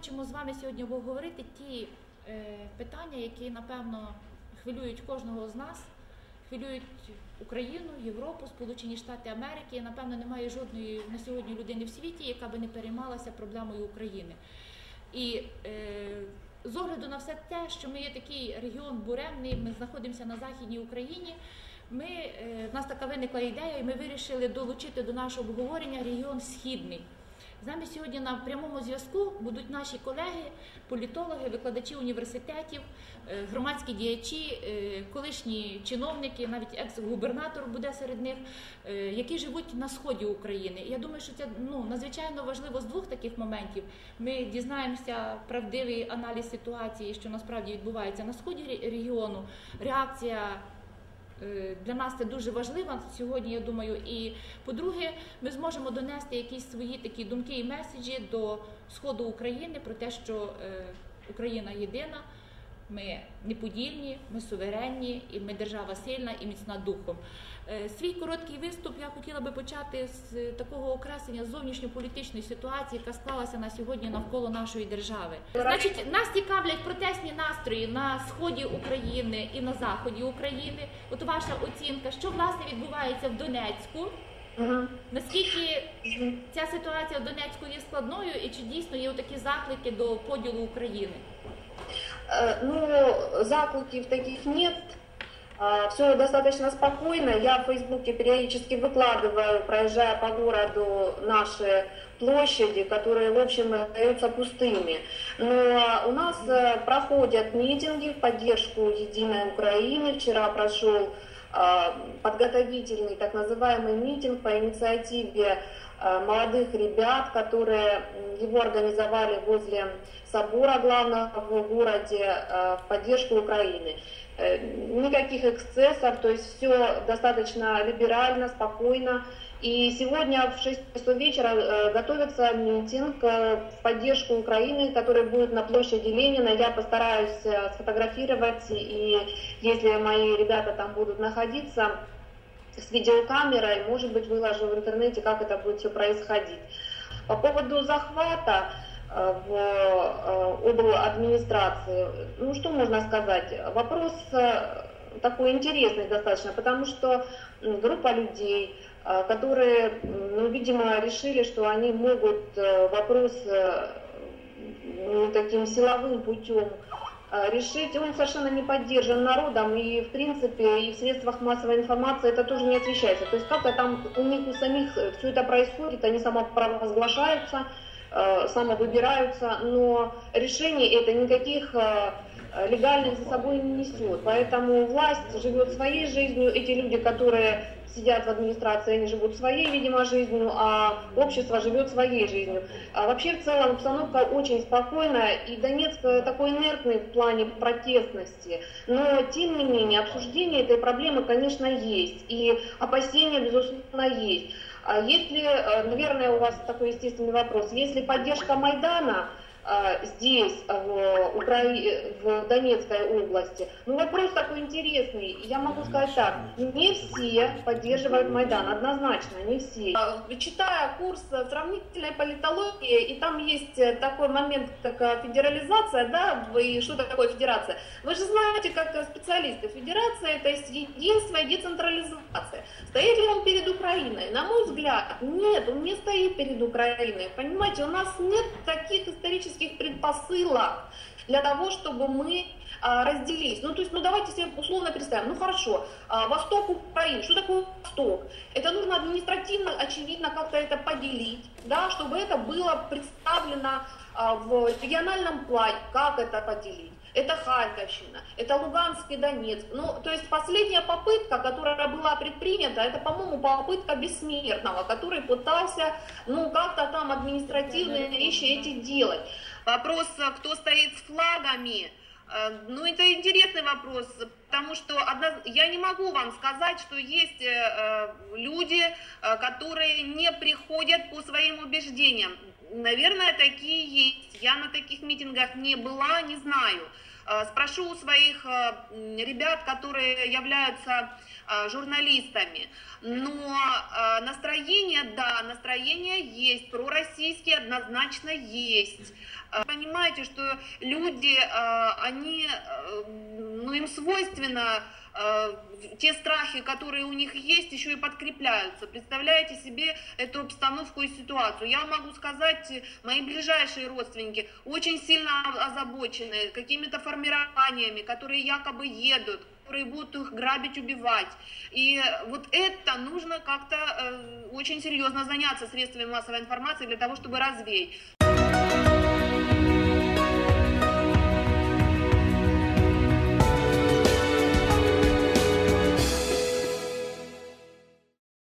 хочемо з вами сьогодні обговорити ті питання, які, напевно, хвилюють кожного з нас, хвилюють Україну, Європу, Сполучені Штати Америки. Напевно, немає жодної на сьогодні людини в світі, яка би не переймалася проблемою України. І з огляду на все те, що ми є такий регіон буремний, ми знаходимося на Західній Україні, в нас така виникла ідея, і ми вирішили долучити до нашого обговорення регіон Східний. З нами сьогодні на прямому зв'язку будуть наші колеги, політологи, викладачі університетів, громадські діячі, колишні чиновники, навіть екс-губернатор буде серед них, які живуть на сході України. І я думаю, що це надзвичайно важливо з двох таких моментів. Ми дізнаємося правдивий аналіз ситуації, що насправді відбувається на сході регіону, реакція. Для нас це дуже важливо сьогодні, я думаю. І, по-друге, ми зможемо донести якісь свої такі думки і меседжі до сходу України про те, що Україна єдина, ми неподільні, ми суверенні, і ми держава сильна і міцна духом. Свій короткий виступ я хотіла би почати з такого окреслення зовнішньополітичної ситуації, яка склалася на сьогодні навколо нашої держави. Значить, нас цікавлять протестні настрої на сході України і на заході України. От ваша оцінка, що власне відбувається в Донецьку? Наскільки ця ситуація в Донецьку є складною і чи дійсно є такі заклики до поділу України? Закликов таких нет. Все достаточно спокойно. Я в Фейсбуке периодически выкладываю, проезжая по городу, наши площади, которые, в общем, остаются пустыми. Но у нас проходят митинги в поддержку Единой Украины. Вчера прошел подготовительный, так называемый митинг по инициативе молодых ребят, которые его организовали возле собора главного в городе в поддержку Украины. Никаких эксцессов, то есть все достаточно либерально, спокойно. И сегодня в 6 часов вечера готовится митинг в поддержку Украины, который будет на площади Ленина. Я постараюсь сфотографировать, и если мои ребята там будут находиться, с видеокамерой, может быть, выложу в интернете, как это будет все происходить. По поводу захвата в обладминистрации, что можно сказать? Вопрос такой интересный достаточно, потому что группа людей, которые, видимо, решили, что они могут вопрос таким силовым путем решить, он совершенно не поддержан народом, и в принципе и в средствах массовой информации это тоже не освещается. То есть как-то там у них у самих все это происходит, они самопровозглашаются, самовыбираются, но решение это никаких легальных за собой не несет. Поэтому власть живет своей жизнью, эти люди, которые сидят в администрации, они живут своей, видимо, жизнью, а общество живет своей жизнью. А вообще, в целом, обстановка очень спокойная, и Донецк такой инертный в плане протестности. Но, тем не менее, обсуждение этой проблемы, конечно, есть, и опасения, безусловно, есть. А если, наверное, у вас такой естественный вопрос, если поддержка Майдана здесь, в Донецкой области. Вопрос такой интересный. Я могу сказать так, не все поддерживают Майдан, однозначно, не все. Читая курс сравнительной политологии, и там есть такой момент, как федерализация, да, и что такое федерация. Вы же знаете, как специалисты, федерация это единство и децентрализация. Стоит ли он перед Украиной? На мой взгляд, нет, он не стоит перед Украиной. Понимаете, у нас нет таких исторических предпосылок для того, чтобы мы разделились. То есть, давайте себе условно представим, хорошо, восток Украины, что такое восток? Это нужно административно, очевидно, как-то это поделить, да, чтобы это было представлено в региональном плане, как это поделить. Это Харьковщина, это Луганск и Донецк. То есть последняя попытка, которая была предпринята, это, по-моему, попытка Бессмертного, который пытался, как-то там административные вещи эти делать. Вопрос, кто стоит с флагами, это интересный вопрос, потому что я не могу вам сказать, что есть люди, которые не приходят по своим убеждениям. Наверное, такие есть. Я на таких митингах не была, не знаю. Спрошу у своих ребят, которые являются журналистами. Но настроение, да, настроение есть, пророссийские однозначно есть. Понимаете, что люди, они, им свойственно те страхи, которые у них есть, еще и подкрепляются. Представляете себе эту обстановку и ситуацию. Я могу сказать, мои ближайшие родственники очень сильно озабочены какими-то формированиями, которые якобы едут, которые будут их грабить, убивать. И вот это нужно как-то очень серьезно заняться средствами массовой информации для того, чтобы развеять.